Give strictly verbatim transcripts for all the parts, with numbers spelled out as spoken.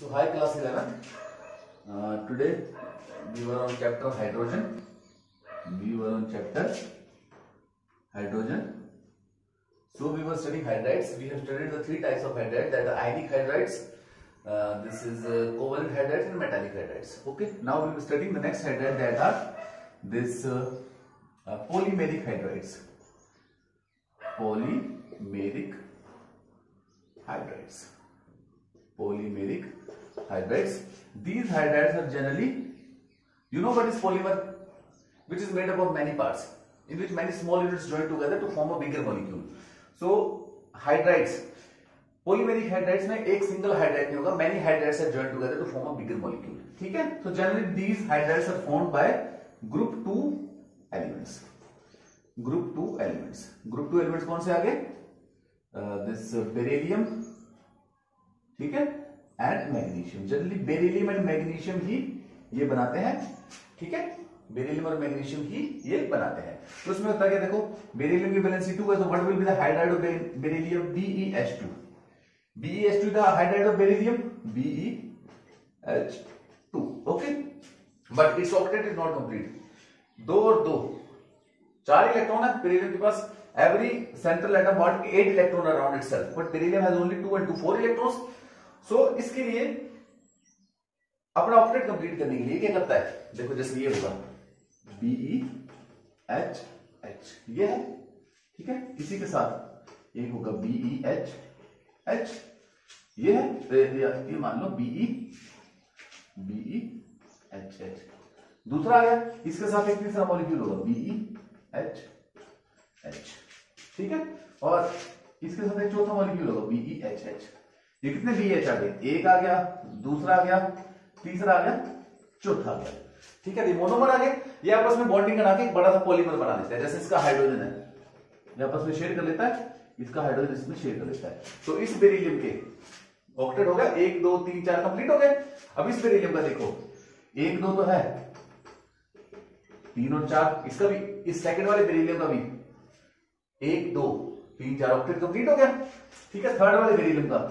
So hi class eleven. Uh, today we were on chapter hydrogen. We were on chapter hydrogen. So we were studying hydrides. We have studied the three types of hydrides, that are ionic hydrides. Uh, this is uh, covalent hydrides and metallic hydrides. Okay. Now we will be studying the next hydride, that are this uh, uh, polymeric hydrides. Polymeric hydrides. Polymeric hydrides. These hydrides are generally, you know what is polymer, which is made up of many parts, in which many small units join together to form a bigger molecule. So hydrides, polymeric hydrides में एक single hydride नहीं होगा, many hydrides are joined together to form a bigger molecule. ठीक है? So generally these hydrides are formed by group two elements. Group two elements. Group two elements कौन से आगे? Uh, this uh, beryllium, ठीक है, and magnesium. Generally beryllium and magnesium ही ये बनाते हैं. ठीक है, बेरिलियम और मैग्नीशियम ही ये बनाते हैं. तो उसमें होता है क्या, देखो बेरिलियम की वैलेंसी टू है, तो what will be the hydride of beryllium? B E H two. B E H two the hydride of beryllium, B E H two. Okay, but it's octet is not complete. दो और दो चार electron है beryllium के पास. Every central atom what eight electron around itself, but beryllium has only two and two four electrons. So so, इसके लिए अपना ऑक्टेट कंप्लीट करने के लिए क्या करता है, देखो जैसे ये होगा बीई एच एच, ये है. ठीक है, इसी के साथ एक होगा बीई एच एच, ये है. ये मान लो बीई बीई एच एच. दूसरा आ गया, इसके साथ एक तीसरा मॉलिक्यूल होगा बीई एच एच. ठीक है, और इसके साथ एक चौथा मॉलिक्यूल होगा बीई एच एच. ये कितने बी एच आ गए? एक आ गया, दूसरा आ गया, तीसरा आ गया, चौथा आ गया. ठीक है, ये मोनोमर आ गए. ये आपस में बॉन्डिंग बना के एक बड़ा सा पॉलीमर बना लेता है. जैसे इसका हाइड्रोजन है, ये आपस में शेयर कर लेता है, इसका हाइड्रोजन इसमें शेयर कर लेता है. तो इस बेरिलियम के ऑक्टेट हो गया, एक दो तीन चार कंप्लीट हो गए. अब इस बेरिलियम का देखो, एक दो तो है, तीन और चार, इसका भी, इस सेकंड वाले बेरिलियम का भी एक दो तीन चार ऑक्टेट कंप्लीट हो गया. ठीक है, थर्ड वाले बेरिलियम का,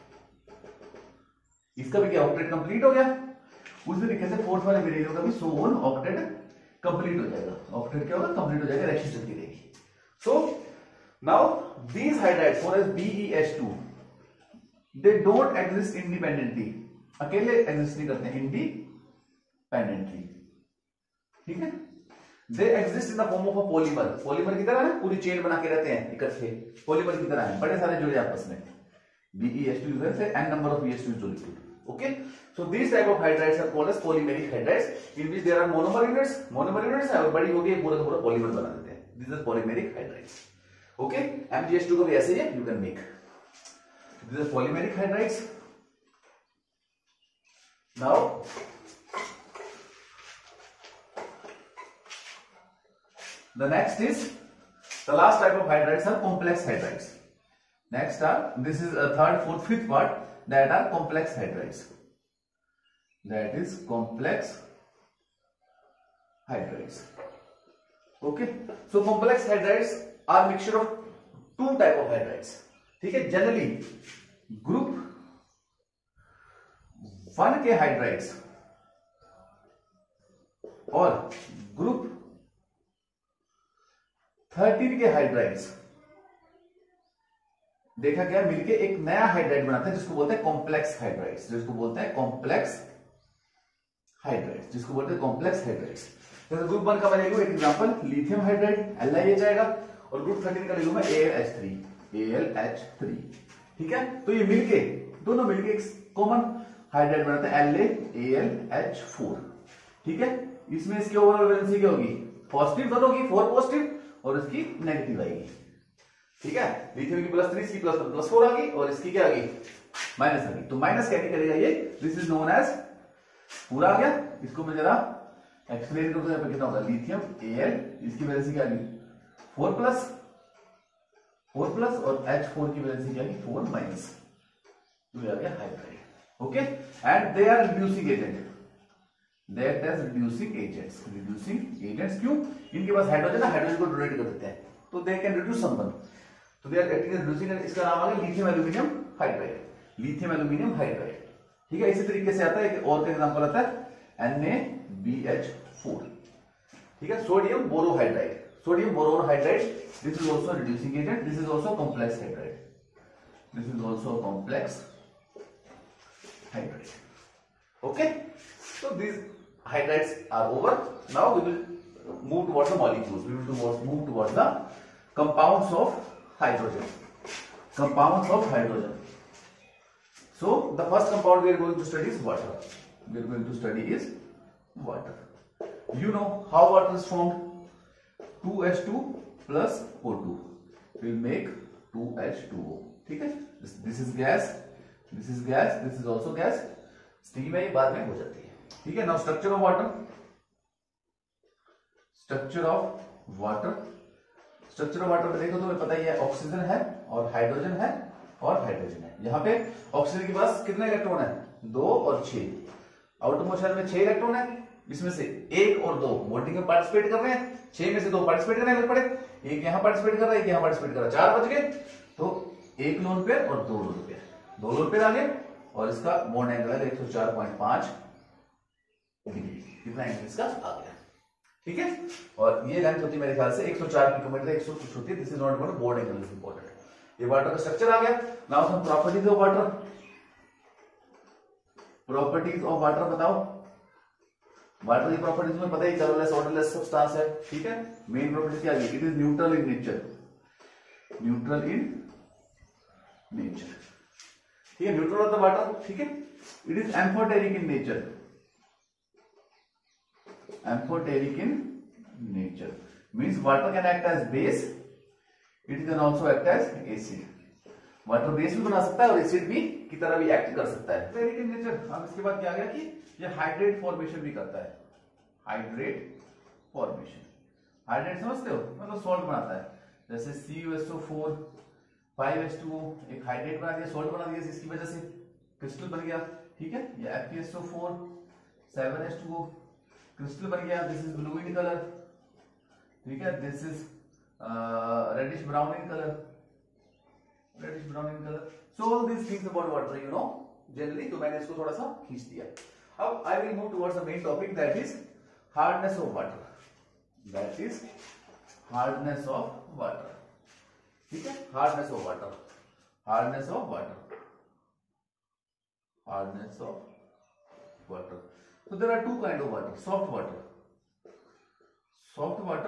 इसका भी क्या ऑक्टेट कंप्लीट हो गया. उसी तरीके से फोर्थ वाले बेरिलियम का भी सो वन ऑक्टेट कंप्लीट हो जाएगा. ऑक्टेट क्या होगा? कंप्लीट हो जाएगा, रिएक्शन चलती रहेगी. So now these hydrides for S B E H two, they don't exist independently. अकेले एग्जिस्ट नहीं करते, इंडिपेंडेंटली. ठीक है, they exist in the form of a polymer. Polymer की तरह ना, पूरी चेन बना के रहते हैं इकट्ठे, पॉलीमर की तरह है, बड़े सारे जुड़े आपस में. B E H two is there, n number of B H two is molecule. Okay, so these type of hydrides are called as polymeric hydrides, in which there are monomer units. Monomer units है और बड़ी होगी, पूरा का पूरा polymer बना देते हैं. These are polymeric hydrides. Okay, M G H two का भी ऐसे ही है, you can make. These are polymeric hydrides. Now, the next is, the last type of hydrides are complex hydrides. Next are, this is a third, fourth, fifth part, that are complex hydrides. That is complex hydrides. Okay, so complex hydrides are mixture of two type of hydrides. ठीक है, generally group one के hydrides और group thirteen के hydrides देखा गया मिलके एक नया हाइड्राइड बनाते हैं, जिसको बोलते हैं कॉम्प्लेक्स हाइड्राइड्स. जिसको बोलते हैं कॉम्प्लेक्स हाइड्राइड्स जिसको बोलते हैं कॉम्प्लेक्स हाइड्राइड्स. जैसे ग्रुप वन का मैं ले लूं एक example, lithium hydride L I H आएगा, और ग्रुप थर्टीन का ले लूं मैं A L H three, A L H three. ठीक है, तो ये मिलके दोनों मिलके एक कॉमन हाइड्राइड बनाते हैं, L A L H four. ठीक है, इसमें इसकी ओवरऑल वैलेंसी क्या होगी? पॉजिटिव दोनों की, फोर पॉजिटिव, और इसकी नेगेटिव आएगी. ठीक है, लिथियम की प्लस थ्री, इसकी प्लस प्लस फोर आ गई, और इसकी क्या आ गई? माइनस आ गई. तो माइनस क्या करेगा ये? दिस इज नोन एज, पूरा आ गया. इसको मैं जरा एक्सप्लेन करूं तो यहाँ पे कितना होगा? लिथियम ए एल, इसकी वैलेंसी क्या आ गई? फोर प्लस, फोर प्लस, और एच फोर की वैलेंसी क्या आ गई? Four minus. तो ये आ गया hydride. Okay, and they are reducing agent. That as reducing agents. Reducing agents क्यों? इनके पास हाइड्रोजन है, हाइड्रोजन को डोनेट कर देते हैं, तो they can reduce someone. तो they are acting as reducing. इसका नाम आ गया lithium aluminium hydride. Lithium aluminium hydride. ठीक है, इसी तरीके से आता है एक और का एग्जांपल आता है N A B H four. ठीक है, sodium borohydride, sodium borohydride, this is also reducing agent, this is also complex hydride, this is also complex hydride. Okay, so these hydrides are over. Now we will move towards the molecules, we will towards, move towards the compounds of hydrogen, compounds of hydrogen. So the first compound we are going to study is water, we are going to study is water. You know how water is formed, two H two plus O two will make two H two O. ठीक है, this, this is gas, this is gas, this is also gas, steam है, ये बाद में हो जाती है। ठीक है, now structure of water, structure of water, structure of water में देखो तो पता ही है, ऑक्सीजन है और हाइड्रोजन है और हाइड्रोजन है। यहाँ पे ऑक्सीजन के पास कितने इलेक्ट्रॉन है, दो और छह। आउटर मोशन में छह इलेक्ट्रॉन है, इसमें से एक और दो बॉन्डिंग में पार्टिसिपेट कर रहे हैं, छह में से दो पार्टिसिपेट करने लग पड़े, एक यहाँ पार्टिसिपेट कर रहा है, एक यहाँ पार्टिसिपेट कर रहा है, चार बच गए। तो एक लोन पेयर और दो लोन पेयर, दो लोन पेयर आ गए और इसका बॉन्ड एंगल है एक सौ चार पॉइंट पांच डिग्री, कितना एंगल इसका आ गया। ठीक है, और ये लेंथ होती है मेरे ख्याल से एक सौ चार किलोमीटर, एक सौ कुछ होती है, this is not important, bond angle is important. ये वाटर का स्ट्रक्चर आ गया। Now some properties of water, properties of water बताओ। वाटर की प्रॉपर्टीज में पता ही, कलरलेस ऑर्डरलेस सब्सटेंस है। ठीक है, मेन प्रॉपर्टी क्या है, it is neutral in nature, neutral in nature. ठीक है, न्यूट्रल ऑफ द वाटर। ठीक है, it is amphoteric in nature, amphoteric in nature means water can act as base, it can also act as acid. Water base भी बना सकता है और acid भी की तरह भी एक्ट कर सकता है, एम्फोटेरिक इन नेचर। अब इसके बाद क्या आ गया कि ये हाइड्रेट फॉर्मेशन भी करता है, हाइड्रेट फॉर्मेशन। हाइड्रेट समझते हो, मतलब सॉल्ट बनाता है, जैसे C U S O four five H two O, एक हाइड्रेट बना दिया, सॉल्ट बना दिया, इसकी वजह से क्रिस्टल बन गया। ठीक है, ये F P S O four seven H two O crystal बन गया, this is blue in colour. ठीक है, this is reddish brown in colour, reddish brown in colour. So all these things about water you know generally, तो मैंने इसको थोड़ा सा खींच दिया। अब I will move towards the main topic, that is hardness of water, that is hardness of water. ठीक है, hardness of water, hardness of water, hardness of water. So there are two kind of water, soft water, soft water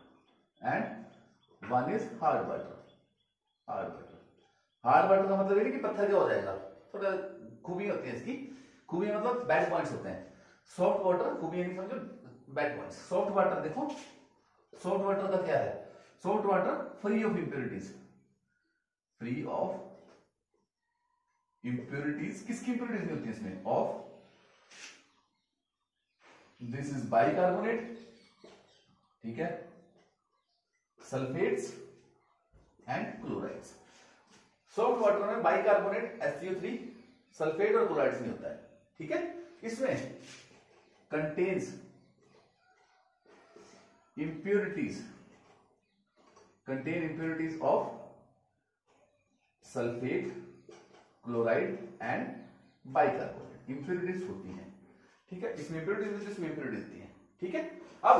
and one is hard water, hard water। hard water का मतलब ये कि पत्थर क्या हो जाएगा, थोड़ा खूबी होती है इसकी, खूबी मतलब बैड पॉइंट्स होते हैं। सॉफ्ट वाटर खूबी नहीं समझो, बैड पॉइंट्स। सॉफ्ट वाटर देखो, सॉफ्ट वाटर का क्या है, soft water free of impurities, free of impurities. किसकी इंप्योरिटीज नहीं होती है इसमें, ऑफ दिस इज बाइकार्बोनेट, ठीक है, sulphates and chlorides. Soft water में bicarbonate S C O three, sulphate और क्लोराइड्स नहीं होता है। ठीक है, इसमें contains impurities, contain impurities of sulfate, chloride and bicarbonate, impurities होती हैं। ठीक है, इसमें impurities होती है, इसमें impurities होती हैं। ठीक है, अब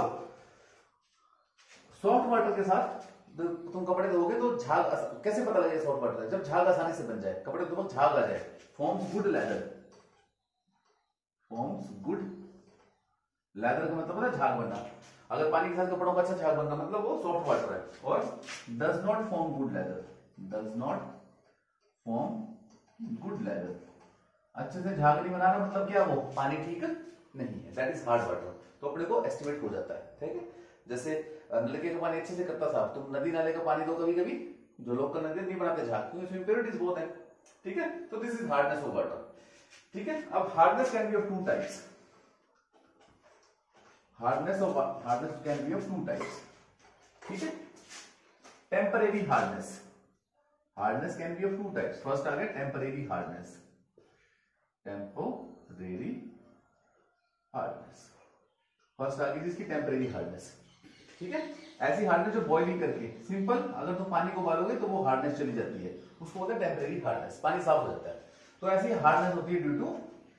सॉफ्ट वाटर के साथ तुम कपड़े धोगे तो झाग कैसे पता लगेगा सॉफ्ट वाटर, जब झाग आसानी से बन जाए, कपड़े धोने झाग आ जाए, forms good lather, forms good lather का मतलब है झाग बनना। अगर पानी के साथ कपड़ों का अच्छा झाग बनना मतलब वो सॉफ्ट वाटर है। और does not form good lather, does not form good lather, अच्छे से झाग नहीं बना रहा मतलब क्या, वो पानी ठीक नहीं है, दैट इज हार्ड वाटर। तो अपने को एस्टिमेट हो जाता है। ठीक है, जैसे नलके का पानी अच्छे से करता साफ, तुम नदी नाले का पानी दो कभी कभी, जो लोग का नदी नहीं बनाते झाग, क्योंकि इसमें इंप्योरिटीज बहुत है। ठीक है, तो this is hardness of water. ठीक है, अब hardness can be of two types, hardness of hardness can be of two types. ठीक है, temporary hardness, hardness can be of two types. First आ गया temporary hardness, temporary hardness, first आ गई इसकी टेम्परेरी हार्डनेस। ठीक है, ऐसी हार्डनेस जो बॉइलिंग करके सिंपल अगर तुम पानी को उबालोगे तो वो हार्डनेस चली जाती है, उसको बोलते हैं टेम्परेरी हार्डनेस, पानी साफ हो जाता है। तो ऐसी हार्डनेस होती है due to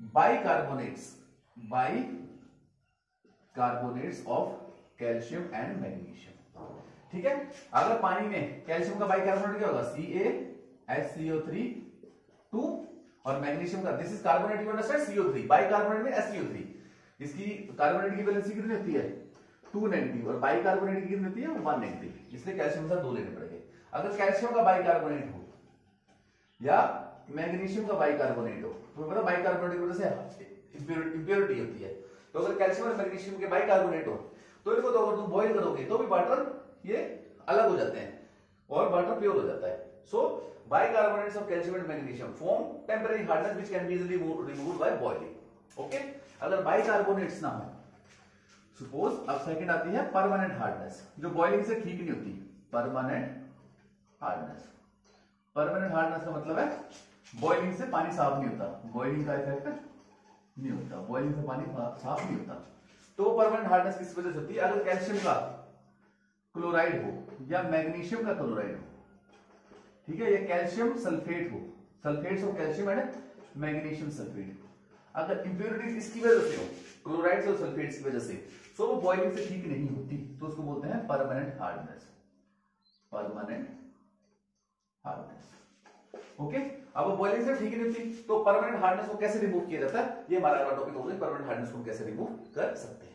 bicarbonates bicarbonates of calcium and magnesium. ठीक है, अगर पानी में कैल्शियम का बाइकार्बोनेट क्या होगा, C A H C O three two, और मैग्नीशियम का this is carbonate, you understand, C O three, bicarbonate में एस सी ओ थ्री, इसकी कार्बोनेट की वैलेंसी कितनी होती है, टू नेगेटिव, और बाइकार्बोनेट की कितनी होती है, वन नेगेटिव, इसलिए कैल्शियम का दो लेने पड़ेंगे। अगर कैल्शियम का बाइकार्बोनेट हो या मैग्नीशियम का बाइकार्बोनेट हो, तो पता बाइकार्बोनेट की वजह से इंप्योरिटी होती है, तो अगर कैल्शियम और मैग्नीशियम के बाइकार्बोनेट हो तो इनको तो अगर तुम बॉइल करोगे तो भी वाटर ये अलग हो जाते हैं और वाटर प्योर हो जाता है। So bicarbonates of calcium and magnesium form temporary hardness which can be easily removed by boiling. Okay, अगर बाइकार्बोनेट्स ना हो, सपोज अब सेकंड आती है परमानेंट हार्डनेस, जो बॉइलिंग से ठीक नहीं होती, परमानेंट हार्डनेस। परमानेंट हार्डनेस का मतलब है बॉइलिंग से पानी साफ नहीं होता, बॉइलिंग का इफेक्ट नहीं होता, बॉइलिंग से पानी साफ नहीं होता, तो परमानेंट हार्डनेस किस वजह से होती है, अगर कैल्शियम का क्लोराइड हो या मैग्नीशियम का क्लोराइड हो, ठीक है, या कैल्शियम सल्फेट हो, sulphates of calcium and magnesium sulphate, अगर इंप्योरिटीज इसकी वजह से हो, क्लोराइड्स और सल्फेट्स की वजह से, तो वो बॉइलिंग से ठीक नहीं होती, तो उसको बोलते हैं permanent hardness, permanent hardness. Okay, अब बॉइलिंग से ठीक नहीं होती, तो परमानेंट हार्डनेस को कैसे रिमूव किया जाता है, ये हमारा अगला टॉपिक होगा, परमानेंट हार्डनेस को कैसे रिमूव कर सकते हैं।